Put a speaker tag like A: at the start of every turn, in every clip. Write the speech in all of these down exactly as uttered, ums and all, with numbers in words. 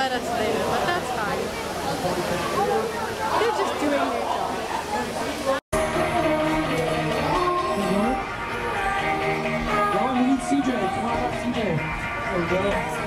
A: let us later, but that's fine. They're just doing their job.
B: Y'all, we need C J. Come on up, C J. There we go.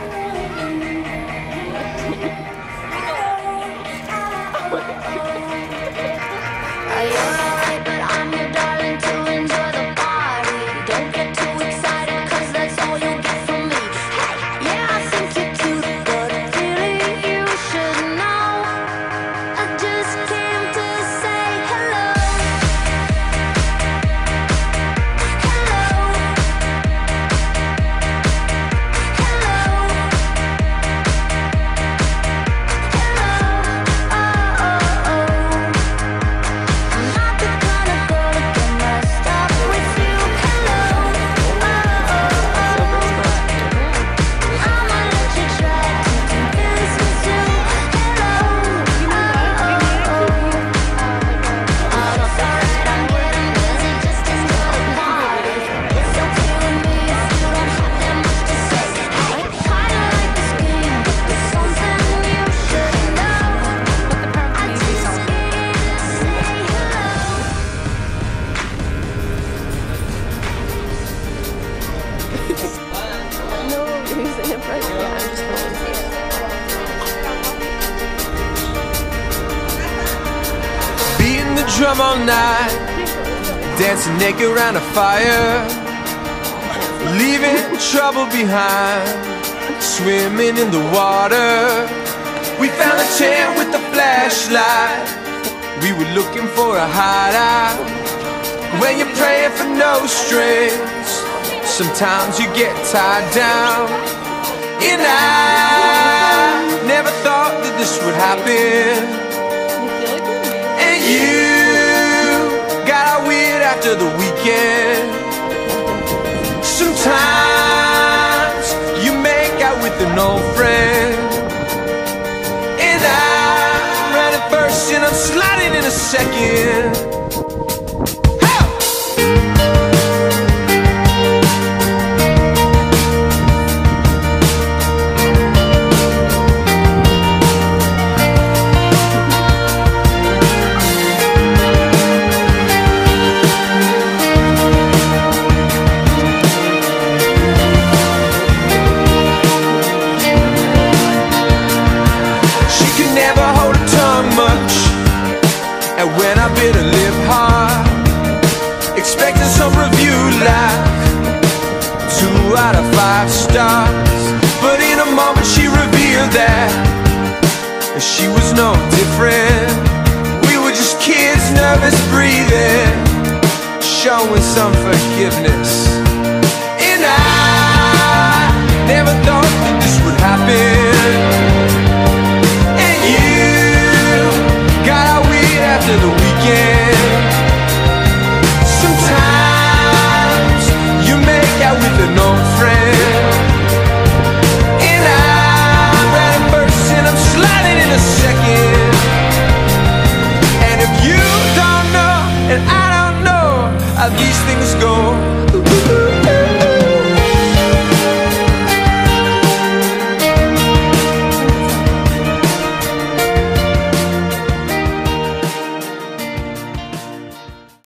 C: Beating the drum all night, dancing naked around a fire, leaving trouble behind, swimming in the water. We found a tent with a flashlight, we were looking for a hideout. When you're praying for no strings, sometimes you get tied down. And I never thought that this would happen. And you got out weird after the weekend. Sometimes you make out with an old friend. And I'm right at first and I'm sliding in a second. And when I bid her live hard, expecting some review like two out of five stars. But in a moment she revealed that she was no different. We were just kids, nervous breathing, showing some forgiveness. And I never thought that this would happen. After the weekend, sometimes you make out with an old friend. And I'm right at first and I'm sliding in a second. And if you don't know and I don't know how these things go,